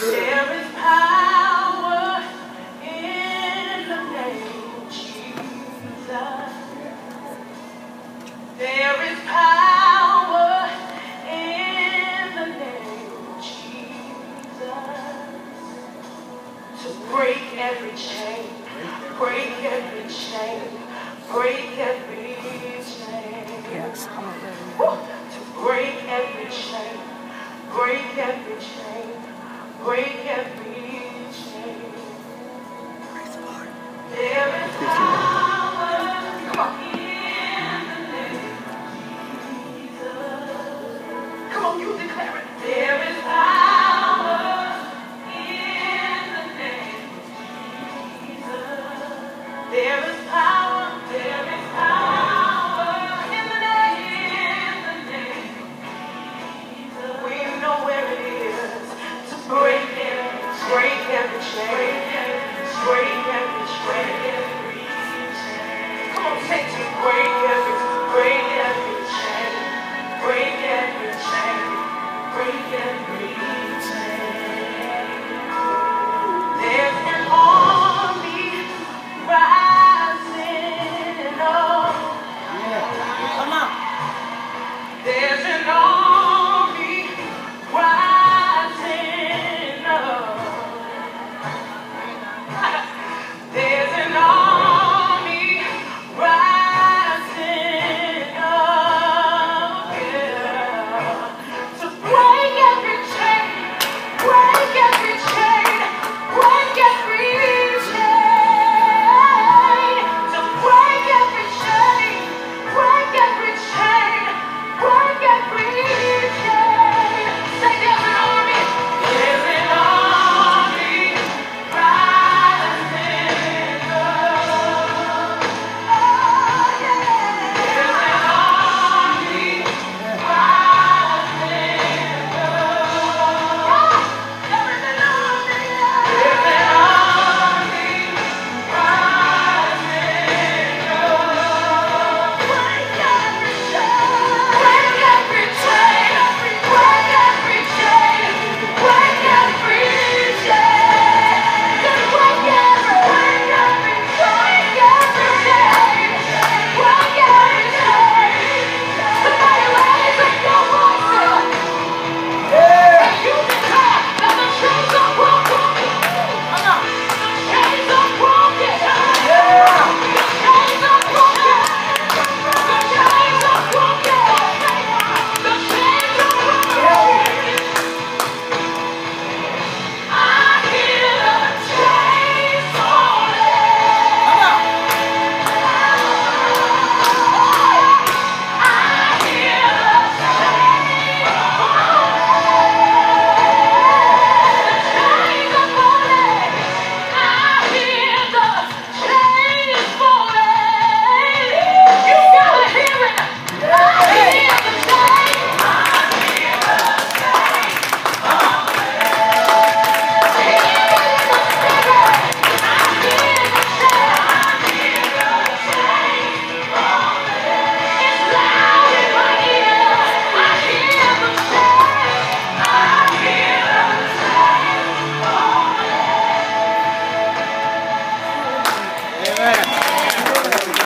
There is power in the name of Jesus. There is power in the name of Jesus to break every chain, break every chain, break every chain. Yes, hallelujah. To break every chain, break every chain, break every chain. Praise the Lord. There is power in the name of Jesus. Come on, you declare it. There is power in the name of Jesus. There is power, there is power in the name of Jesus. We know where it is to break every chain, break every chain. Come on, say to break every chain, break every chain, break every chain.